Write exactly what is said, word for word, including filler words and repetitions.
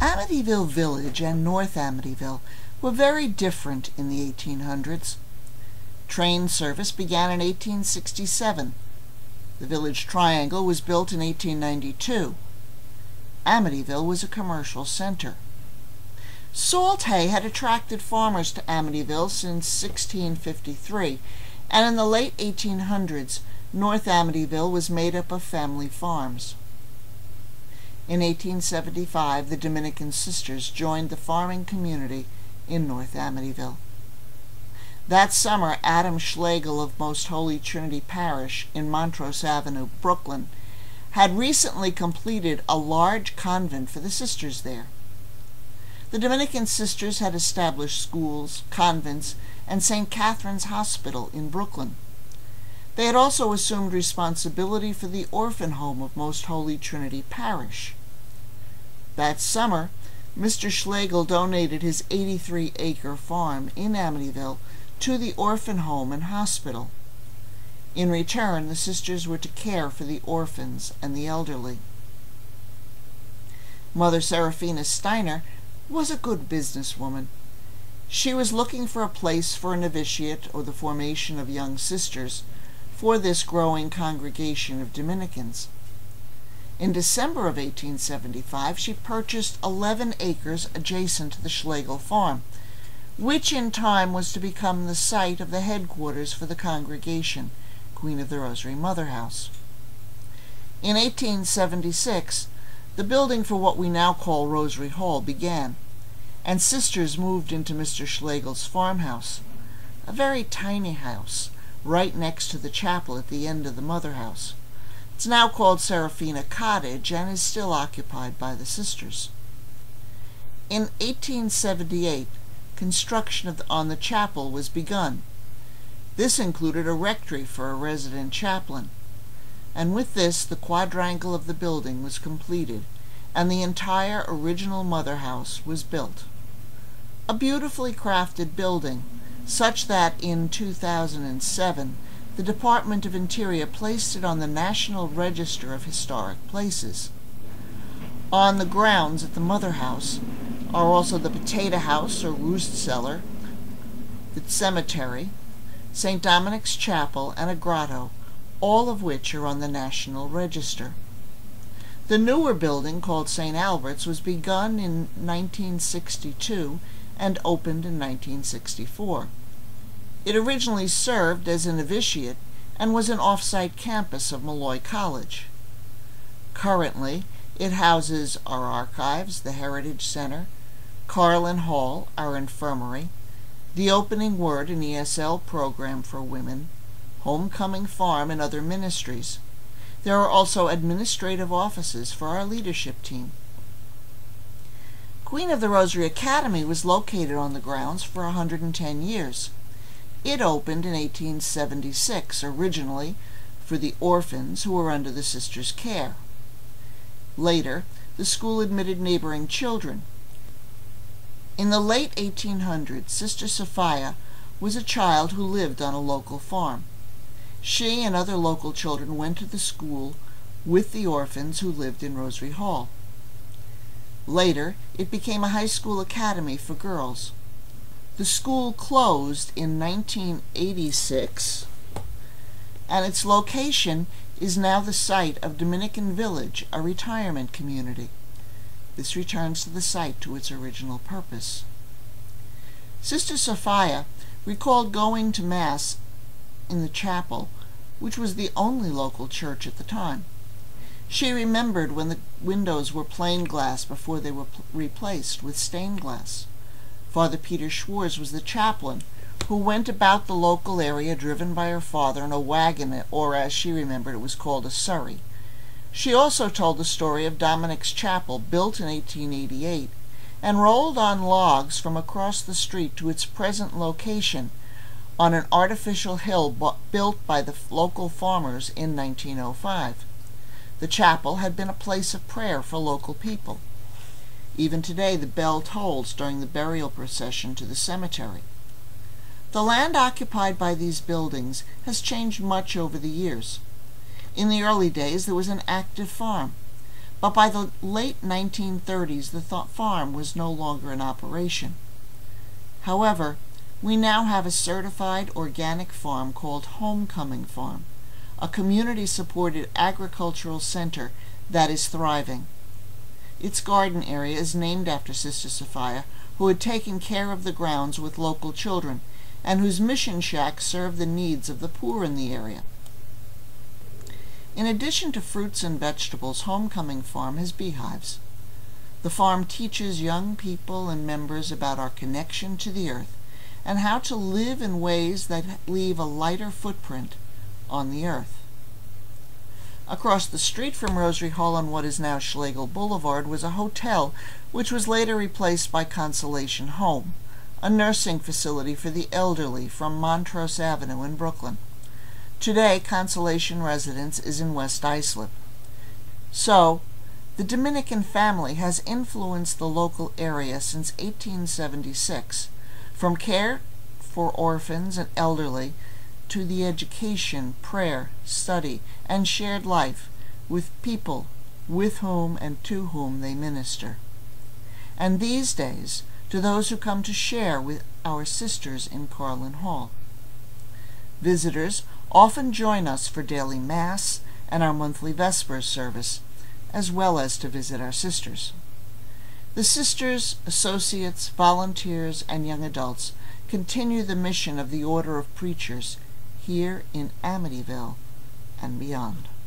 Amityville Village and North Amityville were very different in the eighteen hundreds. Train service began in eighteen sixty-seven. The Village Triangle was built in eighteen ninety-two. Amityville was a commercial center. Salt hay had attracted farmers to Amityville since sixteen fifty-three, and in the late eighteen hundreds, North Amityville was made up of family farms. In eighteen seventy-five, the Dominican Sisters joined the farming community in North Amityville. That summer, Adam Schlegel of Most Holy Trinity Parish in Montrose Avenue, Brooklyn, had recently completed a large convent for the sisters there. The Dominican Sisters had established schools, convents, and Saint Catherine's Hospital in Brooklyn. They had also assumed responsibility for the orphan home of Most Holy Trinity Parish. That summer, Mister Schlegel donated his eighty-three acre farm in Amityville to the orphan home and hospital. In return, the sisters were to care for the orphans and the elderly. Mother Serafina Steiner was a good businesswoman. She was looking for a place for a novitiate or the formation of young sisters for this growing congregation of Dominicans. In December of eighteen seventy-five, she purchased eleven acres adjacent to the Schlegel farm, which in time was to become the site of the headquarters for the congregation, Queen of the Rosary Mother House. In eighteen seventy-six, the building for what we now call Rosary Hall began, and sisters moved into Mister Schlegel's farmhouse, a very tiny house right next to the chapel at the end of the Mother House. It's now called Serafina Cottage and is still occupied by the sisters. In eighteen seventy-eight, construction of the, on the chapel was begun. This included a rectory for a resident chaplain, and with this the quadrangle of the building was completed, and the entire original Mother House was built. A beautifully crafted building, such that in two thousand seven the Department of Interior placed it on the National Register of Historic Places. On the grounds at the Mother House are also the Potato House or Roost Cellar, the cemetery, Saint Dominic's Chapel, and a grotto, all of which are on the National Register. The newer building, called Saint Albert's, was begun in nineteen sixty-two and opened in nineteen sixty-four. It originally served as a novitiate and was an off-site campus of Malloy College. Currently, it houses our archives, the Heritage Center, Carlin Hall, our infirmary, the Opening Word and E S L program for women, Homecoming Farm, and other ministries. There are also administrative offices for our leadership team. Queen of the Rosary Academy was located on the grounds for one hundred ten years. It opened in eighteen seventy-six, originally for the orphans who were under the sisters' care. Later, the school admitted neighboring children. In the late eighteen hundreds, Sister Sophia was a child who lived on a local farm. She and other local children went to the school with the orphans who lived in Rosary Hall. Later, it became a high school academy for girls. The school closed in nineteen eighty-six, and its location is now the site of Dominican Village, a retirement community. This returns to the site to its original purpose. Sister Sophia recalled going to Mass in the chapel, which was the only local church at the time. She remembered when the windows were plain glass before they were replaced with stained glass. Father Peter Schwartz was the chaplain who went about the local area driven by her father in a wagon, or as she remembered it was called a surrey. She also told the story of Dominic's Chapel, built in eighteen eighty-eight, and rolled on logs from across the street to its present location on an artificial hill built by the local farmers in nineteen oh five. The chapel had been a place of prayer for local people. Even today, the bell tolls during the burial procession to the cemetery. The land occupied by these buildings has changed much over the years. In the early days, there was an active farm, but by the late nineteen thirties the th- farm was no longer in operation. However, we now have a certified organic farm called Homecoming Farm, a community-supported agricultural center that is thriving. Its garden area is named after Sister Sophia, who had taken care of the grounds with local children, and whose mission shack served the needs of the poor in the area. In addition to fruits and vegetables, Homecoming Farm has beehives. The farm teaches young people and members about our connection to the earth and how to live in ways that leave a lighter footprint on the earth. Across the street from Rosary Hall on what is now Schlegel Boulevard was a hotel which was later replaced by Consolation Home, a nursing facility for the elderly from Montrose Avenue in Brooklyn. Today, Consolation Residence is in West Islip. So, the Dominican family has influenced the local area since eighteen seventy-six, from care for orphans and elderly to the education, prayer, study, and shared life with people with whom and to whom they minister. And these days, to those who come to share with our sisters in Carlin Hall. Visitors often join us for daily Mass and our monthly Vespers service, as well as to visit our sisters. The sisters, associates, volunteers, and young adults continue the mission of the Order of Preachers here in Amityville and beyond.